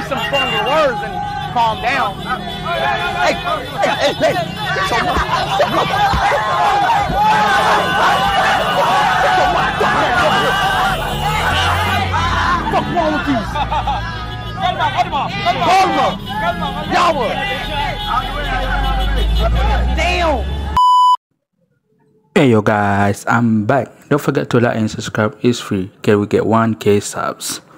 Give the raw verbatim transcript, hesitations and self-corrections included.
some stronger words and calm down. Hey, hey, hey, hey. What's wrong with these? Calma! Yawa! Damn! Hey yo guys, I'm back. Don't forget to like and subscribe, it's free. Can we get one K subs?